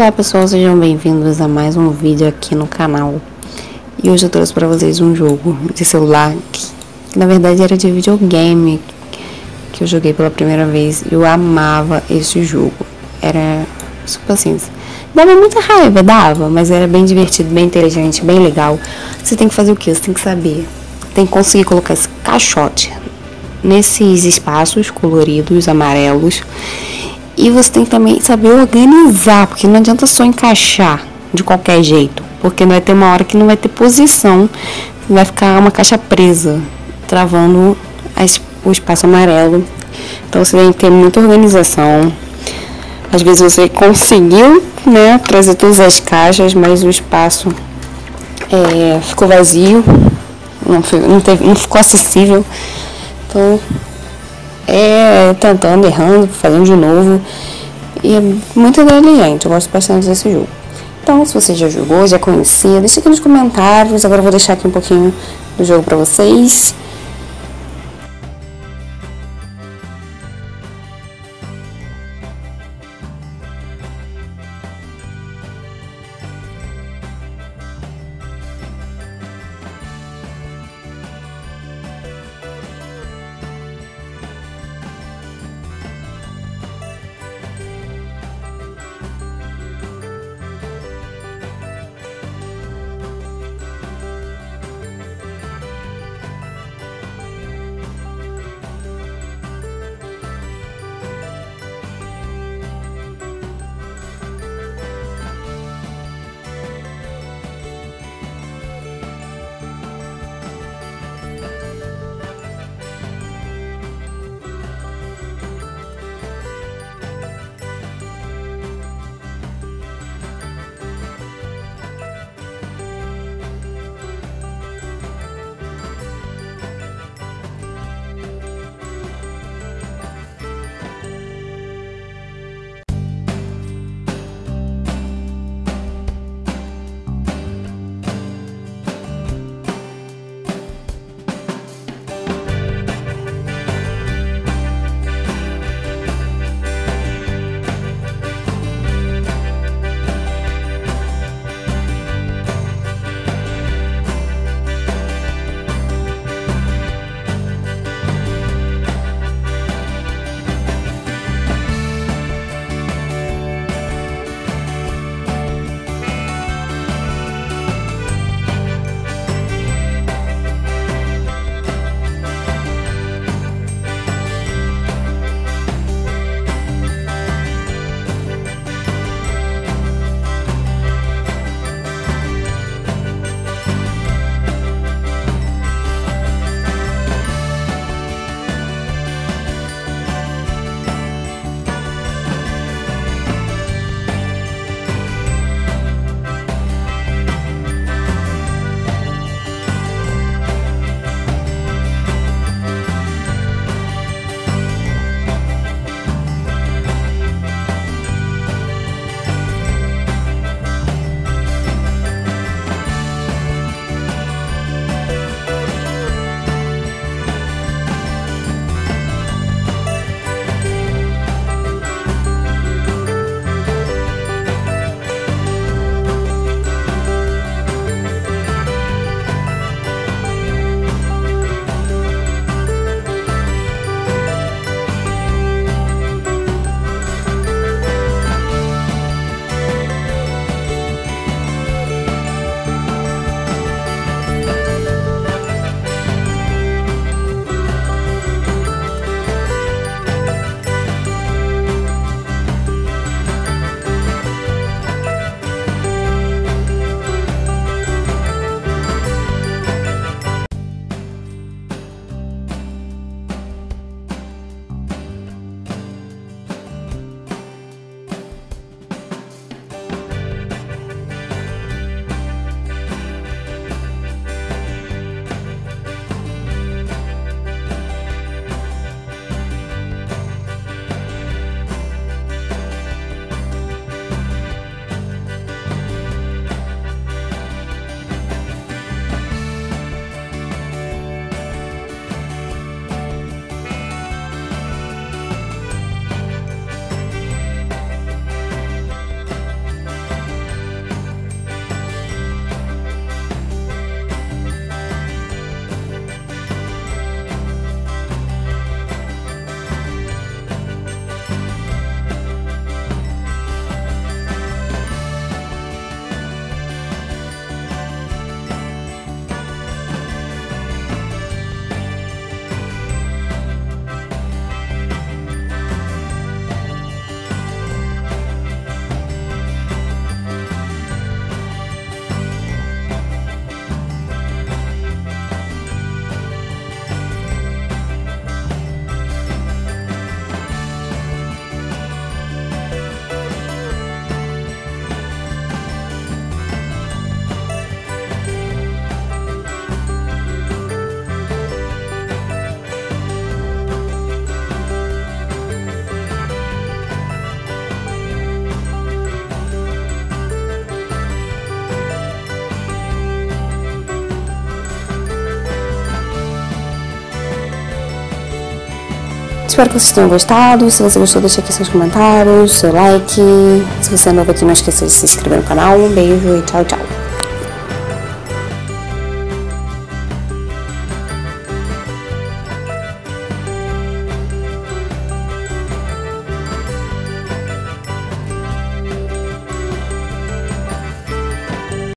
Olá pessoal, sejam bem-vindos a mais um vídeo aqui no canal. E hoje eu trouxe para vocês um jogo de celular que na verdade era de videogame, que eu joguei pela primeira vez e eu amava esse jogo. Era super simples. Dava muita raiva, mas era bem divertido, bem inteligente, bem legal. Você tem que fazer o quê? Você tem que saber, tem que conseguir colocar esse caixote nesses espaços coloridos, amarelos. E você tem que também saber organizar, porque não adianta só encaixar de qualquer jeito, porque vai ter uma hora que não vai ter posição, vai ficar uma caixa presa, travando o espaço amarelo. Então você tem que ter muita organização. Às vezes você conseguiu, né, trazer todas as caixas, mas o espaço ficou vazio, não ficou acessível. Então tentando, errando, fazendo de novo. E é muito inteligente, eu gosto bastante desse jogo. Então, se você já jogou, já conhecia, deixa aqui nos comentários. Agora eu vou deixar aqui um pouquinho do jogo pra vocês. Espero que vocês tenham gostado. Se você gostou, deixa aqui seus comentários, seu like. Se você é novo aqui, não esqueça de se inscrever no canal. Um beijo e tchau, tchau.